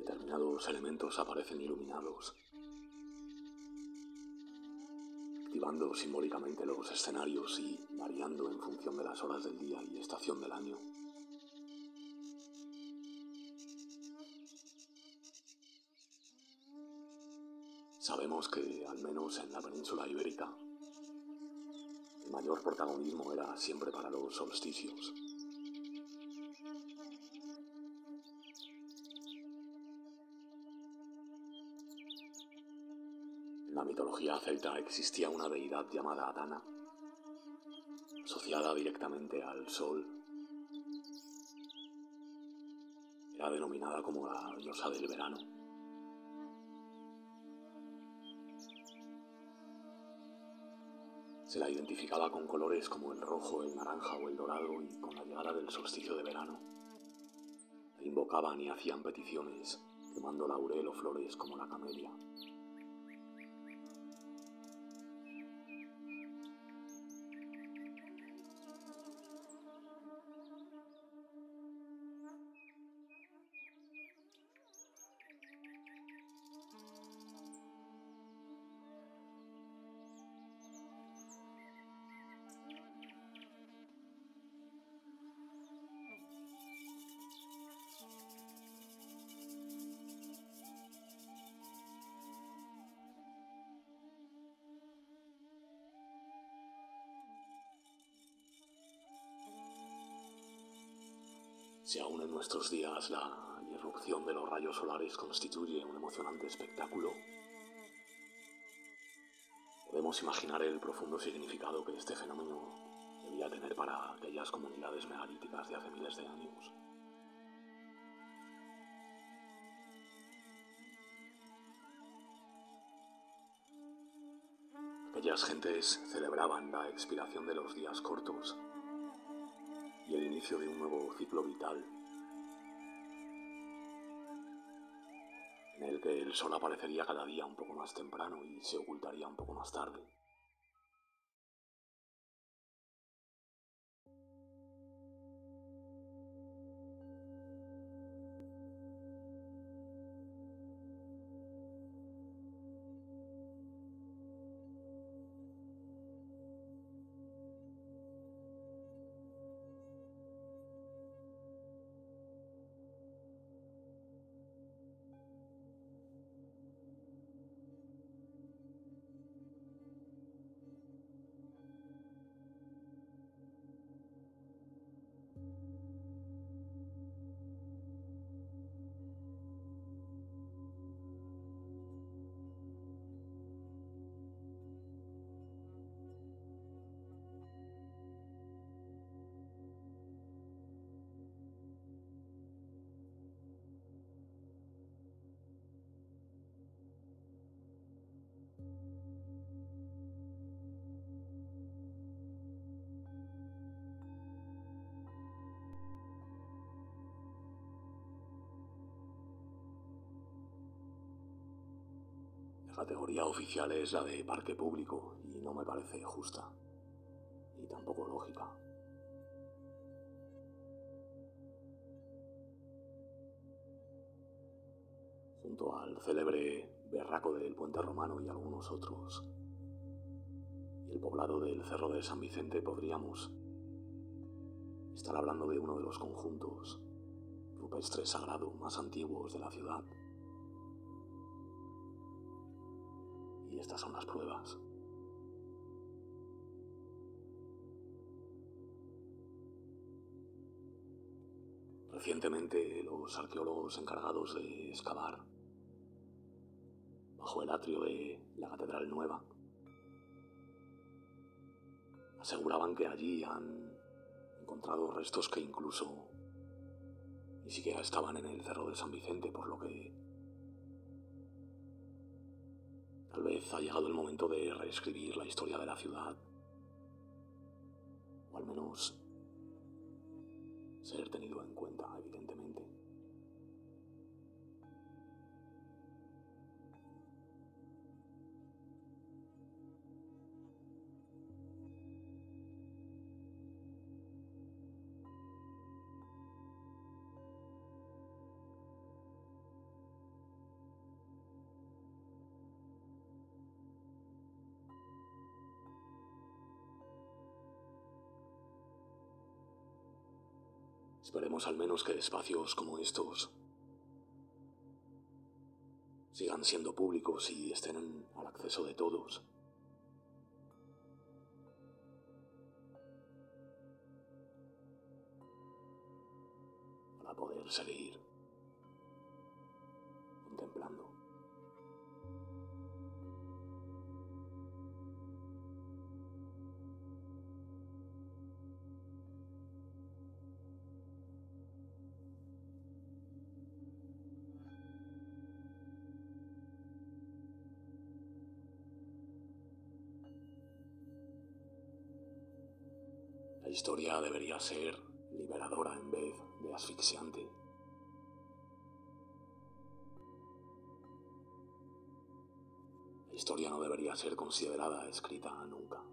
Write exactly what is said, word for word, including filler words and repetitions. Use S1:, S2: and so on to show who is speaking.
S1: Determinados elementos aparecen iluminados, activando simbólicamente los escenarios y variando en función de las horas del día y estación del año. Sabemos que, al menos en la península ibérica, el mayor protagonismo era siempre para los solsticios. En la mitología celta existía una deidad llamada Dana, asociada directamente al sol. Era denominada como la diosa del verano. Se la identificaba con colores como el rojo, el naranja o el dorado, y con la llegada del solsticio de verano la invocaban y hacían peticiones, quemando laurel o flores como la camelia. Si aún en nuestros días la irrupción de los rayos solares constituye un emocionante espectáculo, podemos imaginar el profundo significado que este fenómeno debía tener para aquellas comunidades megalíticas de hace miles de años. Aquellas gentes celebraban la expiración de los días cortos y el inicio de un nuevo ciclo vital, en el que el sol aparecería cada día un poco más temprano y se ocultaría un poco más tarde. La categoría oficial es la de parque público y no me parece justa, ni tampoco lógica. Junto al célebre Berraco del Puente Romano y algunos otros, y el poblado del Cerro de San Vicente, podríamos estar hablando de uno de los conjuntos rupestres sagrados más antiguos de la ciudad. Y estas son las pruebas. Recientemente, los arqueólogos encargados de excavar bajo el atrio de la Catedral Nueva aseguraban que allí han encontrado restos que incluso ni siquiera estaban en el Cerro de San Vicente, por lo que tal vez ha llegado el momento de reescribir la historia de la ciudad, o al menos ser tenido en cuenta, evidentemente. Esperemos al menos que espacios como estos sigan siendo públicos y estén al acceso de todos. Para poder seguir contemplando. La historia debería ser liberadora en vez de asfixiante. La historia no debería ser considerada escrita nunca.